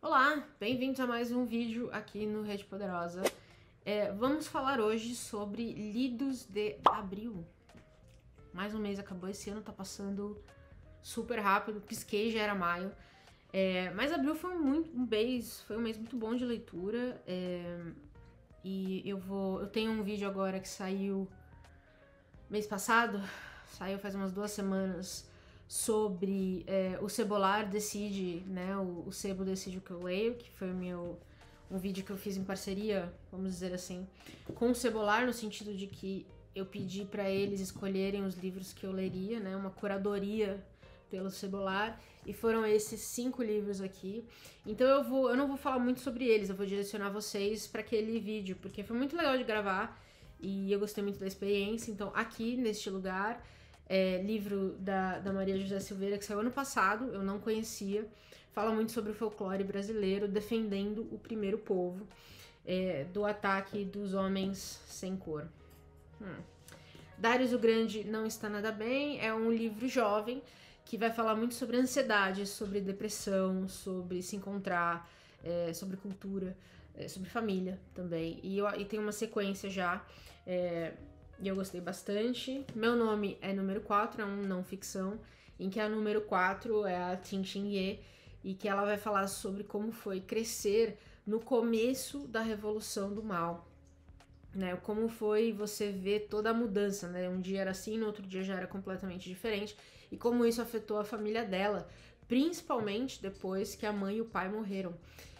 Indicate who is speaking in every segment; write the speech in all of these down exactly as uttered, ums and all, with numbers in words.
Speaker 1: Olá, bem-vindos a mais um vídeo aqui no Rede Poderosa. É, vamos falar hoje sobre lidos de abril. Mais um mês acabou, esse ano tá passando super rápido, pisquei, já era maio. É, mas abril foi um, muito, um mês, foi um mês muito bom de leitura. É, e eu vou, eu tenho um vídeo agora que saiu mês passado, saiu faz umas duas semanas, sobre é, o Cebolar Decide, né, o, o Sebo Decide o que eu leio, que foi o meu, um vídeo que eu fiz em parceria, vamos dizer assim, com o Cebolar, no sentido de que eu pedi para eles escolherem os livros que eu leria, né, uma curadoria pelo Cebolar, e foram esses cinco livros aqui. Então eu vou, eu não vou falar muito sobre eles, eu vou direcionar vocês para aquele vídeo, porque foi muito legal de gravar e eu gostei muito da experiência. Então aqui neste lugar, É, livro da, da Maria José Silveira, que saiu ano passado, eu não conhecia, fala muito sobre o folclore brasileiro, defendendo o primeiro povo, é, do ataque dos homens sem cor. Hum. Darius o Grande Não Está Nada Bem é um livro jovem que vai falar muito sobre ansiedade, sobre depressão, sobre se encontrar, é, sobre cultura, é, sobre família também. E, eu, e tem uma sequência já, é, e eu gostei bastante. Meu Nome é número quatro, é um não ficção, em que a número quatro é a Tin Xin Ye, e que ela vai falar sobre como foi crescer no começo da Revolução do Mal, né? Como foi você ver toda a mudança, né? Um dia era assim, no outro dia já era completamente diferente, e como isso afetou a família dela, principalmente depois que a mãe e o pai morreram.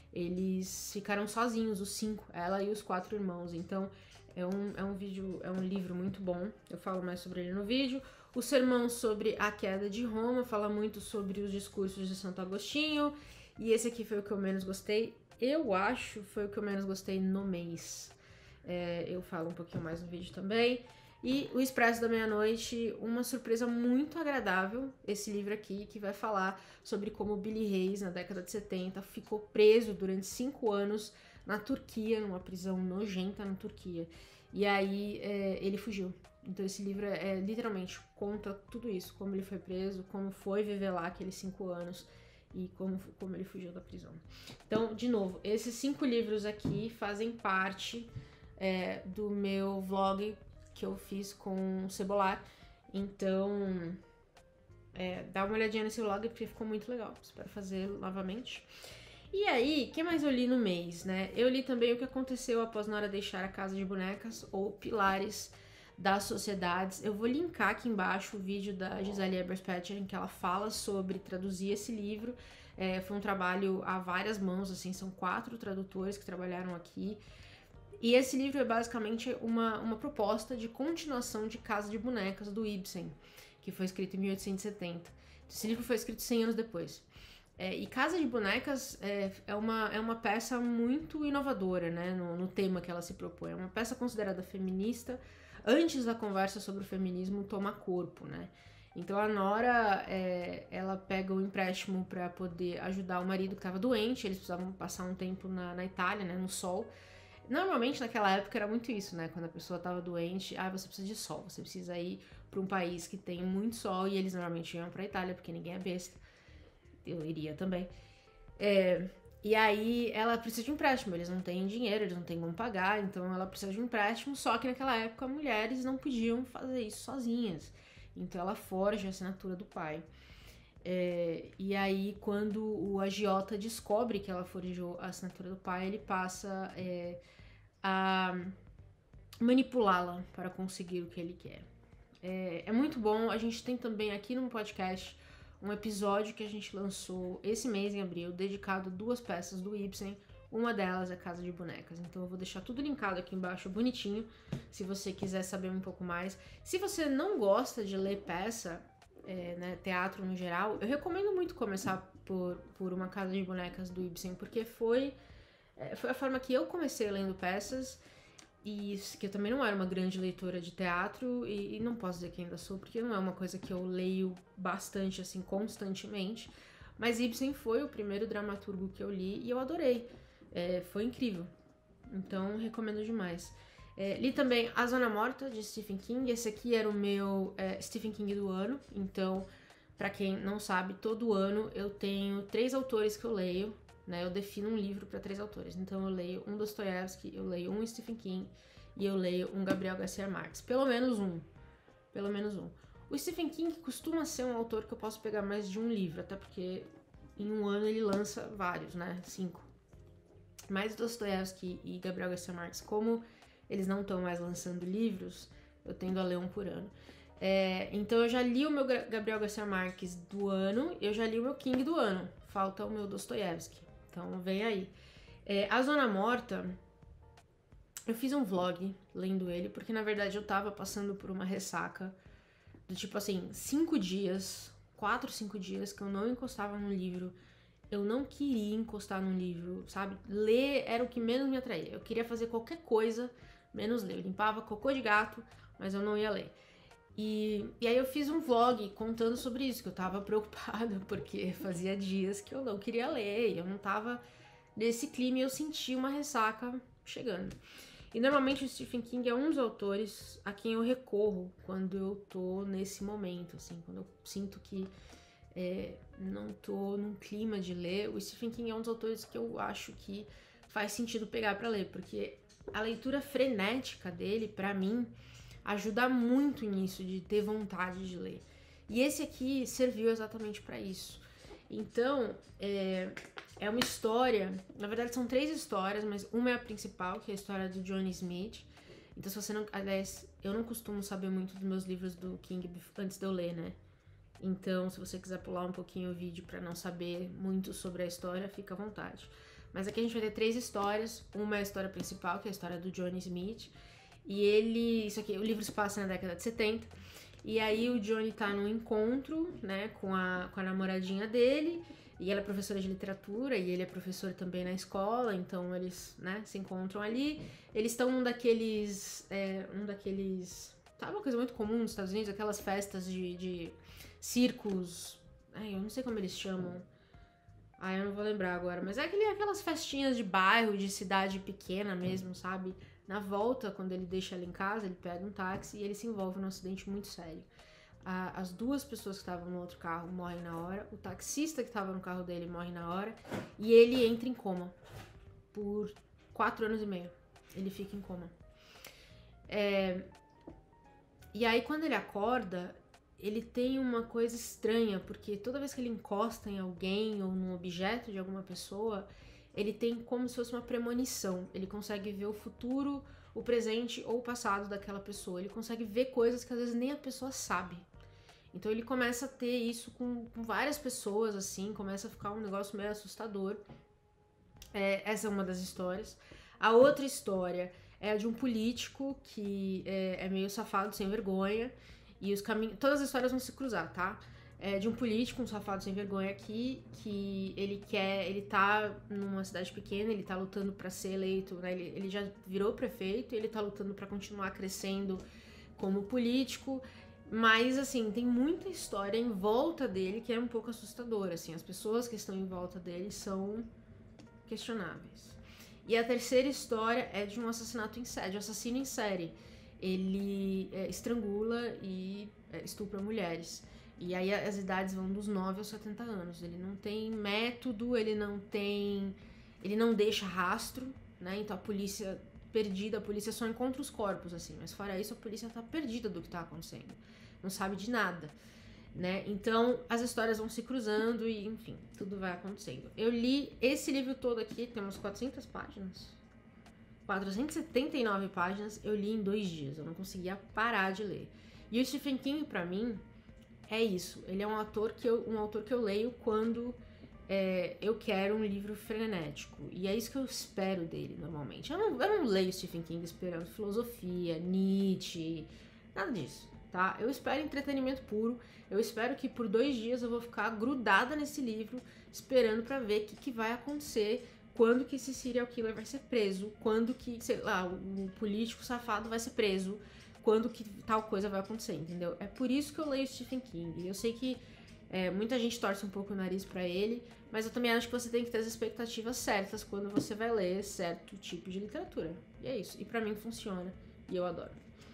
Speaker 1: Eles ficaram sozinhos, os cinco, ela e os quatro irmãos. Então É um, é um vídeo, é um livro muito bom, eu falo mais sobre ele no vídeo. O Sermão sobre a Queda de Roma fala muito sobre os discursos de Santo Agostinho, e esse aqui foi o que eu menos gostei. Eu acho foi o que eu menos gostei no mês. É, eu falo um pouquinho mais no vídeo também. E O Expresso da Meia-Noite, uma surpresa muito agradável, esse livro aqui, que vai falar sobre como Billy Hayes, na década de setenta, ficou preso durante cinco anos na Turquia, numa prisão nojenta na Turquia. E aí é, ele fugiu. Então esse livro é, é, literalmente conta tudo isso, como ele foi preso, como foi viver lá aqueles cinco anos e como, como ele fugiu da prisão. Então, de novo, esses cinco livros aqui fazem parte é, do meu vlog que eu fiz com o Cebolar. Então, é, dá uma olhadinha nesse vlog porque ficou muito legal. Espero fazer novamente. E aí, o que mais eu li no mês, né? Eu li também O que Aconteceu Após Nora Deixar a Casa de Bonecas, ou Pilares das Sociedades. Eu vou linkar aqui embaixo o vídeo da Gisele Eberspächer, em que ela fala sobre traduzir esse livro. É, foi um trabalho a várias mãos, assim, são quatro tradutores que trabalharam aqui. E esse livro é basicamente uma, uma proposta de continuação de Casa de Bonecas, do Ibsen, que foi escrito em mil oitocentos e setenta. Esse livro foi escrito cem anos depois. É, e Casa de Bonecas é, é, uma, é uma peça muito inovadora, né, no, no tema que ela se propõe. É uma peça considerada feminista antes da conversa sobre o feminismo tomar corpo, né? Então a Nora, é, ela pega o empréstimo para poder ajudar o marido que estava doente, eles precisavam passar um tempo na, na Itália, né, no sol. Normalmente naquela época era muito isso, né, quando a pessoa estava doente, ah, você precisa de sol, você precisa ir para um país que tem muito sol, e eles normalmente iam para a Itália, porque ninguém é besta. Eu iria também. É, e aí ela precisa de um empréstimo, eles não têm dinheiro, eles não têm como pagar, então ela precisa de um empréstimo, só que naquela época mulheres não podiam fazer isso sozinhas. Então ela forja a assinatura do pai. É, e aí quando o agiota descobre que ela forjou a assinatura do pai, ele passa é, a manipulá-la para conseguir o que ele quer. É, é muito bom, a gente tem também aqui no podcast um episódio que a gente lançou esse mês, em abril, dedicado a duas peças do Ibsen. Uma delas é Casa de Bonecas. Então eu vou deixar tudo linkado aqui embaixo, bonitinho, se você quiser saber um pouco mais. Se você não gosta de ler peça, é, né, teatro no geral, eu recomendo muito começar por, por uma Casa de Bonecas do Ibsen, porque foi, é, foi a forma que eu comecei lendo peças. E que eu também não era uma grande leitora de teatro, e, e não posso dizer que ainda sou, porque não é uma coisa que eu leio bastante, assim, constantemente. Mas Ibsen foi o primeiro dramaturgo que eu li e eu adorei. É, foi incrível. Então, recomendo demais. É, li também A Zona Morta, de Stephen King. Esse aqui era o meu é, Stephen King do ano. Então, pra quem não sabe, todo ano eu tenho três autores que eu leio, né? Eu defino um livro para três autores. Então eu leio um Dostoiévski, eu leio um Stephen King e eu leio um Gabriel Garcia Marques. Pelo menos um. Pelo menos um. O Stephen King costuma ser um autor que eu posso pegar mais de um livro, até porque em um ano ele lança vários, né? Cinco. Mas Dostoiévski e Gabriel Garcia Marques, como eles não estão mais lançando livros, eu tendo a ler um por ano. É, então eu já li o meu Gabriel Garcia Marques do ano, eu já li o meu King do ano. Falta o meu Dostoiévski. Então vem aí. É, A Zona Morta, eu fiz um vlog lendo ele, porque na verdade eu tava passando por uma ressaca do tipo assim, cinco dias, quatro, cinco dias que eu não encostava no livro. Eu não queria encostar num livro, sabe? Ler era o que menos me atraía. Eu queria fazer qualquer coisa, menos ler. Eu limpava cocô de gato, mas eu não ia ler. E, e aí eu fiz um vlog contando sobre isso, que eu tava preocupada, porque fazia dias que eu não queria ler, eu não tava nesse clima e eu senti uma ressaca chegando. E normalmente o Stephen King é um dos autores a quem eu recorro quando eu tô nesse momento, assim, quando eu sinto que é, não tô num clima de ler. O Stephen King é um dos autores que eu acho que faz sentido pegar pra ler, porque a leitura frenética dele, pra mim, ajuda muito nisso, de ter vontade de ler. E esse aqui serviu exatamente pra isso. Então, é, é uma história, na verdade são três histórias, mas uma é a principal, que é a história do Johnny Smith. Então, se você não, aliás, eu não costumo saber muito dos meus livros do King antes de eu ler, né? Então, se você quiser pular um pouquinho o vídeo pra não saber muito sobre a história, fica à vontade. Mas aqui a gente vai ter três histórias. Uma é a história principal, que é a história do Johnny Smith. E ele, isso aqui, o livro se passa na década de setenta. E aí o Johnny tá num encontro, né, com a, com a namoradinha dele. E ela é professora de literatura e ele é professor também na escola. Então eles, né, se encontram ali. Eles estão num daqueles, é, um daqueles... Sabe uma coisa muito comum nos Estados Unidos? Aquelas festas de... de circos, ai, eu não sei como eles chamam, ai, eu não vou lembrar agora, mas é aquele, aquelas festinhas de bairro, de cidade pequena mesmo, sabe? Na volta, quando ele deixa ela em casa, ele pega um táxi e ele se envolve num acidente muito sério. A, as duas pessoas que estavam no outro carro morrem na hora, o taxista que estava no carro dele morre na hora e ele entra em coma por quatro anos e meio. Ele fica em coma. É, e aí, quando ele acorda, ele tem uma coisa estranha, porque toda vez que ele encosta em alguém ou num objeto de alguma pessoa, ele tem como se fosse uma premonição. Ele consegue ver o futuro, o presente ou o passado daquela pessoa. Ele consegue ver coisas que às vezes nem a pessoa sabe. Então ele começa a ter isso com, com várias pessoas, assim, começa a ficar um negócio meio assustador. É, essa é uma das histórias. A outra história é a de um político que é, é meio safado, sem vergonha. E os caminhos, todas as histórias vão se cruzar, tá? É de um político, um safado sem vergonha aqui, que ele quer, ele tá numa cidade pequena, ele tá lutando pra ser eleito, né? Ele, ele já virou prefeito, ele tá lutando pra continuar crescendo como político, mas, assim, tem muita história em volta dele que é um pouco assustadora, assim, as pessoas que estão em volta dele são questionáveis. E a terceira história é de um assassinato em série, de um assassino em série. Ele é, estrangula e é, estupra mulheres. E aí as idades vão dos nove aos setenta anos. Ele não tem método, ele não tem... Ele não deixa rastro, né? Então a polícia perdida, a polícia só encontra os corpos, assim. Mas fora isso, a polícia tá perdida do que tá acontecendo. Não sabe de nada, né? Então as histórias vão se cruzando e, enfim, tudo vai acontecendo. Eu li esse livro todo aqui, tem umas quatrocentas páginas. quatrocentas e setenta e nove páginas, eu li em dois dias, eu não conseguia parar de ler. E o Stephen King, pra mim, é isso. Ele é um autor que eu, um autor que eu leio quando é, eu quero um livro frenético. E é isso que eu espero dele, normalmente. Eu não, eu não leio Stephen King esperando filosofia, Nietzsche, nada disso, tá? Eu espero entretenimento puro. Eu espero que por dois dias eu vou ficar grudada nesse livro, esperando pra ver o que, que vai acontecer, quando que esse serial killer vai ser preso, quando que, sei lá, o político safado vai ser preso, quando que tal coisa vai acontecer, entendeu? É por isso que eu leio Stephen King. Eu sei que é, muita gente torce um pouco o nariz pra ele, mas eu também acho que você tem que ter as expectativas certas quando você vai ler certo tipo de literatura. E é isso. E pra mim funciona. E eu adoro.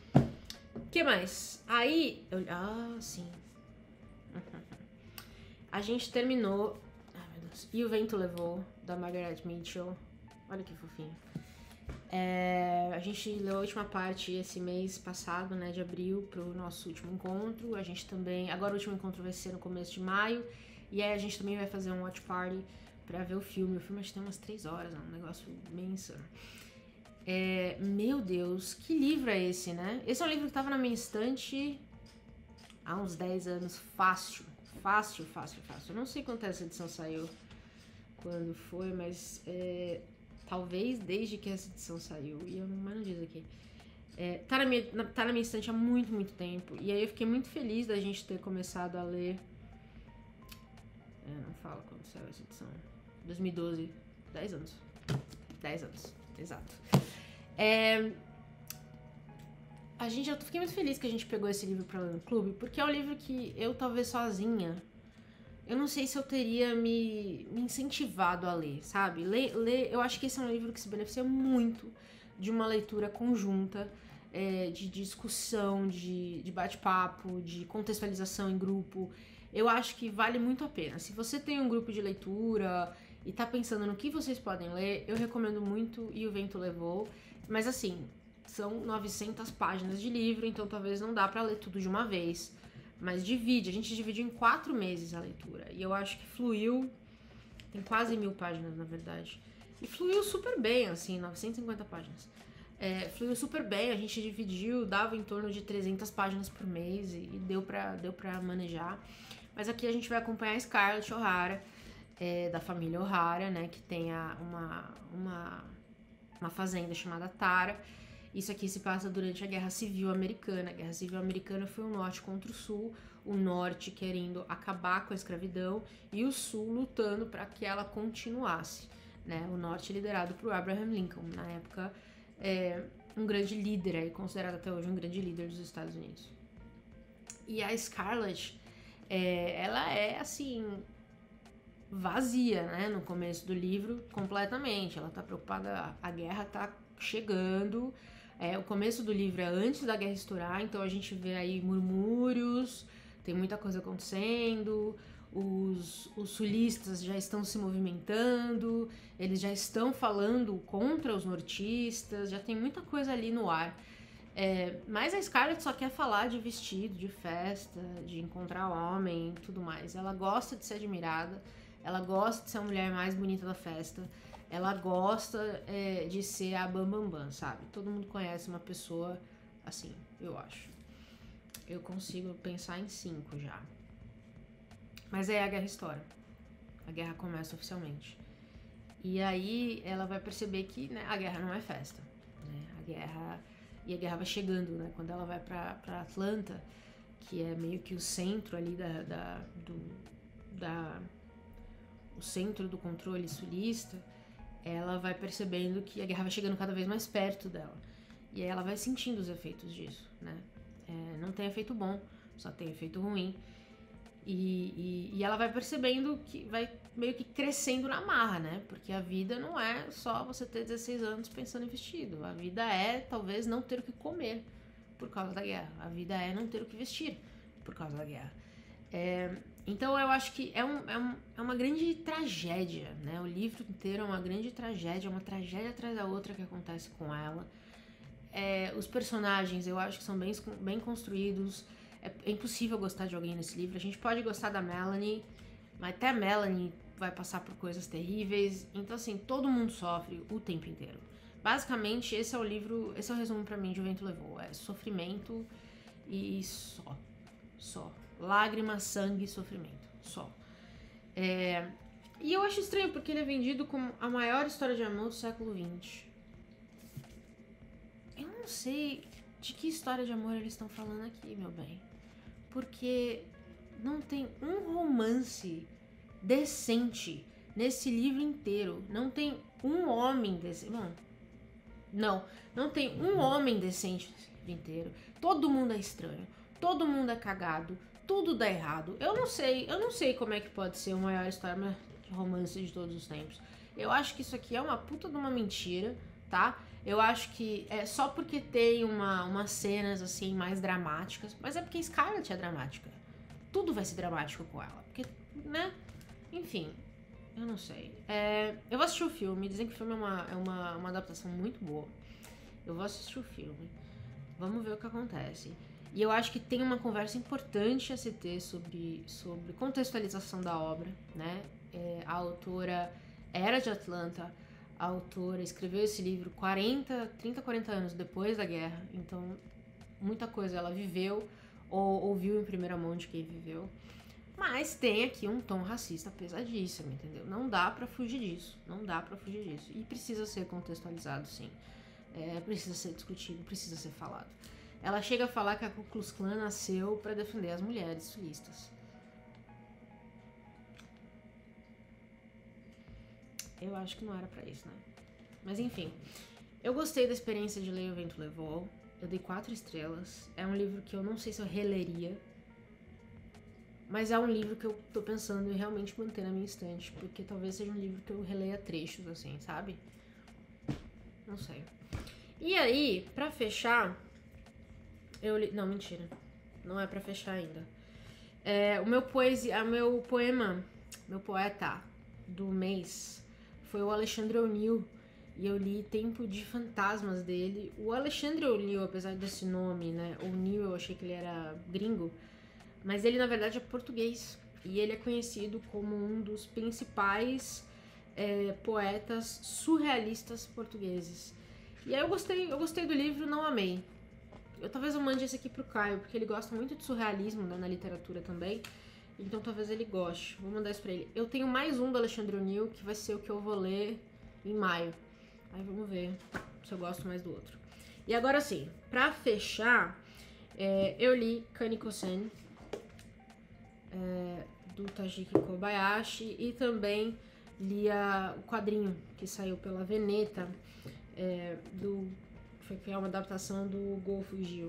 Speaker 1: O que mais? Aí... Eu, ah, sim. A gente terminou... Ai, meu Deus. E o Vento Levou, da Margaret Mitchell. Olha que fofinho. É, a gente leu a última parte esse mês passado, né, de abril, pro nosso último encontro. A gente também... Agora o último encontro vai ser no começo de maio. E aí a gente também vai fazer um watch party pra ver o filme. O filme acho que tem umas três horas, é um negócio bem insano. É, meu Deus, que livro é esse, né? Esse é um livro que tava na minha estante há uns dez anos, fácil. Fácil, fácil, fácil. Eu não sei quando essa edição saiu, quando foi, mas é, talvez desde que essa edição saiu. E eu, mas não diz aqui. É, tá, na minha, na, tá na minha estante há muito, muito tempo. E aí eu fiquei muito feliz da gente ter começado a ler. É, não fala quando saiu essa edição. dois mil e doze. dez anos. dez anos, exato. É, a gente, eu fiquei muito feliz que a gente pegou esse livro pra ler no clube, porque é um livro que eu, talvez sozinha, eu não sei se eu teria me, me incentivado a ler, sabe? Ler, ler, eu acho que esse é um livro que se beneficia muito de uma leitura conjunta, é, de discussão, de, de bate-papo, de contextualização em grupo. Eu acho que vale muito a pena. Se você tem um grupo de leitura e tá pensando no que vocês podem ler, eu recomendo muito E o Vento Levou. Mas assim, são novecentas páginas de livro, então talvez não dá pra ler tudo de uma vez. Mas divide, a gente dividiu em quatro meses a leitura. E eu acho que fluiu, tem quase mil páginas na verdade. E fluiu super bem, assim, novecentas e cinquenta páginas. É, fluiu super bem, a gente dividiu, dava em torno de trezentas páginas por mês e, e deu, pra, deu pra manejar. Mas aqui a gente vai acompanhar a Scarlett O'Hara, é, da família O'Hara, né, que tem a, uma, uma, uma fazenda chamada Tara. Isso aqui se passa durante a Guerra Civil Americana. A Guerra Civil Americana foi o norte contra o sul, o norte querendo acabar com a escravidão e o sul lutando para que ela continuasse, né? O norte liderado por Abraham Lincoln, na época é, um grande líder, aí, considerado até hoje um grande líder dos Estados Unidos. E a Scarlett, é, ela é assim vazia, né? No começo do livro, completamente. Ela tá preocupada, a guerra tá chegando. É, o começo do livro é antes da guerra estourar, então a gente vê aí murmúrios, tem muita coisa acontecendo, os, os sulistas já estão se movimentando, eles já estão falando contra os nortistas, já tem muita coisa ali no ar. É, mas a Scarlett só quer falar de vestido, de festa, de encontrar homem e tudo mais. Ela gosta de ser admirada, ela gosta de ser a mulher mais bonita da festa. Ela gosta é, de ser a bambambam, bam, bam, sabe? Todo mundo conhece uma pessoa assim, eu acho. Eu consigo pensar em cinco já. Mas aí a guerra estoura. A guerra começa oficialmente. E aí ela vai perceber que, né, a guerra não é festa. Né? A guerra... E a guerra vai chegando, né? Quando ela vai pra, pra Atlanta, que é meio que o centro ali da... da, do, da o centro do controle sulista, ela vai percebendo que a guerra vai chegando cada vez mais perto dela. E aí ela vai sentindo os efeitos disso, né? É, não tem efeito bom, só tem efeito ruim. E, e, e ela vai percebendo que vai meio que crescendo na marra, né? Porque a vida não é só você ter dezesseis anos pensando em vestido. A vida é, talvez, não ter o que comer por causa da guerra. A vida é não ter o que vestir por causa da guerra. É, então eu acho que é, um, é, um, é uma grande tragédia, né? O livro inteiro é uma grande tragédia, uma tragédia atrás da outra que acontece com ela. É, os personagens eu acho que são bem, bem construídos. É, é impossível gostar de alguém nesse livro. A gente pode gostar da Melanie, mas até a Melanie vai passar por coisas terríveis. Então assim, todo mundo sofre o tempo inteiro. Basicamente esse é o livro, esse é o resumo pra mim de O Vento Levou. É sofrimento e só, só. Lágrimas, sangue e sofrimento, só. É, e eu acho estranho porque ele é vendido como a maior história de amor do século vinte. Eu não sei de que história de amor eles estão falando aqui, meu bem. Porque não tem um romance decente nesse livro inteiro. Não tem um homem decente. Não, não, não tem um homem decente nesse livro inteiro. Todo mundo é estranho. Todo mundo é cagado. Tudo dá errado. Eu não sei, eu não sei como é que pode ser a maior história de romance de todos os tempos. Eu acho que isso aqui é uma puta de uma mentira, tá? Eu acho que é só porque tem uma, umas cenas assim mais dramáticas, mas é porque Scarlett é dramática. Tudo vai ser dramático com ela, porque, né? Enfim, Eu não sei. É, eu vou assistir o filme, dizem que o filme é uma, é uma, uma adaptação muito boa. Eu vou assistir o filme. Vamos ver o que acontece. E eu acho que tem uma conversa importante a se ter sobre, sobre contextualização da obra, né? É, a autora era de Atlanta, a autora escreveu esse livro quarenta, trinta, quarenta anos depois da guerra, então muita coisa ela viveu ou ouviu em primeira mão de quem viveu. Mas tem aqui um tom racista pesadíssimo, entendeu? Não dá pra fugir disso, não dá pra fugir disso. E precisa ser contextualizado, sim. É, precisa ser discutido, precisa ser falado. Ela chega a falar que a Ku Klux Klan nasceu pra defender as mulheres sulistas. Eu acho que não era pra isso, né? Mas enfim, eu gostei da experiência de ler O Vento Levou. Eu dei quatro estrelas. É um livro que eu não sei se eu releria, mas é um livro que eu tô pensando em realmente manter na minha estante, porque talvez seja um livro que eu releia trechos, assim, sabe? Não sei. E aí, pra fechar, eu li... Não, mentira. Não é pra fechar ainda. É, o meu poesia, o meu poema, meu poeta do mês foi o Alexandre O'Neill, e eu li Tempo de Fantasmas dele. O Alexandre O'Neill, apesar desse nome, né, O'Neill, eu achei que ele era gringo, mas ele na verdade é português, e ele é conhecido como um dos principais é, poetas surrealistas portugueses. E aí eu gostei, eu gostei do livro, não amei. Eu talvez eu mande esse aqui pro Caio, porque ele gosta muito de surrealismo, né, na literatura também. Então talvez ele goste. Vou mandar isso pra ele. Eu tenho mais um do Alexandre O'Neill, que vai ser o que eu vou ler em maio. Aí vamos ver se eu gosto mais do outro. E agora sim, pra fechar, é, eu li Kaniko-sen, é, do Tajiki Kobayashi, e também li a, o quadrinho que saiu pela Veneta, é, do, que é uma adaptação do Go Fujio.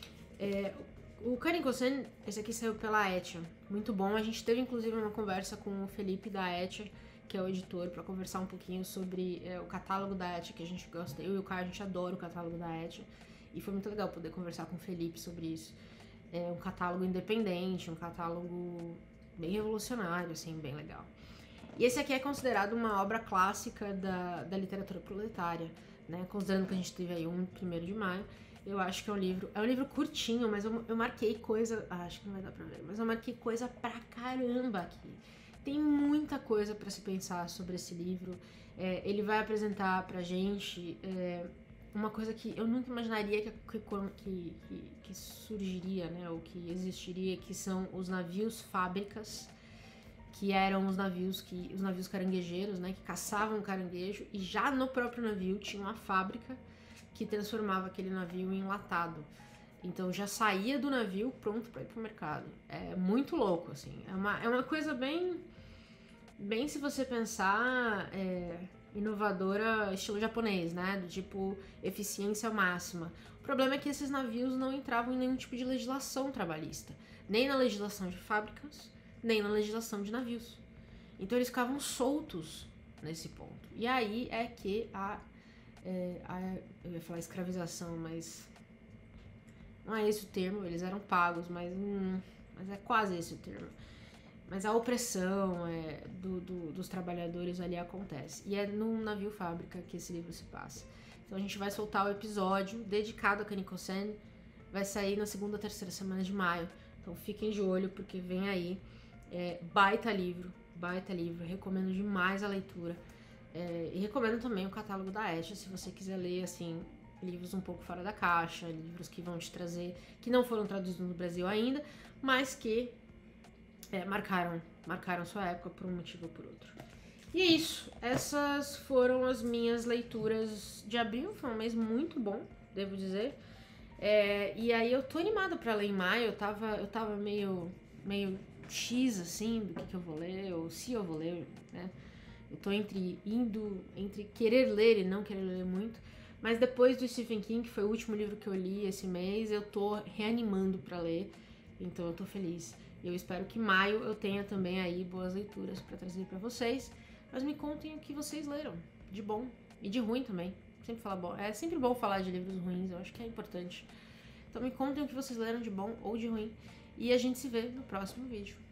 Speaker 1: É, o Kaniko-sen, esse aqui saiu pela Etia, muito bom. A gente teve inclusive uma conversa com o Felipe da Etia, que é o editor, para conversar um pouquinho sobre é, o catálogo da Etia, que a gente gosta. Eu e o Caio, a gente adora o catálogo da Etia, e foi muito legal poder conversar com o Felipe sobre isso. É um catálogo independente, um catálogo bem revolucionário, assim, bem legal. E esse aqui é considerado uma obra clássica da, da literatura proletária, né? Considerando que a gente teve aí um primeiro de maio, eu acho que é um livro... É um livro curtinho, mas eu, eu marquei coisa... Ah, acho que não vai dar pra ver, mas eu marquei coisa pra caramba aqui. Tem muita coisa pra se pensar sobre esse livro. É, ele vai apresentar pra gente é, uma coisa que eu nunca imaginaria que, que, que, que surgiria, né? Ou que existiria, que são os navios fábricas, que eram os navios que os navios caranguejeiros, né, que caçavam caranguejo, e já no próprio navio tinha uma fábrica que transformava aquele navio em enlatado. Então já saía do navio pronto para ir pro mercado. É muito louco, assim. É uma, é uma coisa bem, bem se você pensar, é, inovadora, estilo japonês, né, do tipo eficiência máxima. O problema é que esses navios não entravam em nenhum tipo de legislação trabalhista, nem na legislação de fábricas, nem na legislação de navios. Então eles ficavam soltos nesse ponto. E aí é que a, é, a eu ia falar escravização, mas não é esse o termo, eles eram pagos, mas, hum, mas é quase esse o termo. Mas a opressão é, do, do, dos trabalhadores ali acontece. E é num navio fábrica que esse livro se passa. Então a gente vai soltar o episódio dedicado a Kaniko-sen, vai sair na segunda ou terceira semana de maio. Então fiquem de olho, porque vem aí. É, baita livro, baita livro, recomendo demais a leitura. É, e recomendo também o catálogo da Etia, se você quiser ler, assim, livros um pouco fora da caixa, livros que vão te trazer, que não foram traduzidos no Brasil ainda, mas que é, marcaram, marcaram sua época por um motivo ou por outro. E é isso, essas foram as minhas leituras de abril, foi um mês muito bom, devo dizer. É, e aí eu tô animada pra ler em maio, eu tava, eu tava meio, meio X, assim, do que, que eu vou ler, ou se eu vou ler, né? Eu tô entre indo, entre querer ler e não querer ler muito, mas depois do Stephen King, que foi o último livro que eu li esse mês, eu tô reanimando pra ler, então eu tô feliz. Eu espero que em maio eu tenha também aí boas leituras pra trazer pra vocês, mas me contem o que vocês leram, de bom e de ruim também. Sempre falar bom. É sempre bom falar de livros ruins, eu acho que é importante. Então me contem o que vocês leram de bom ou de ruim. E a gente se vê no próximo vídeo.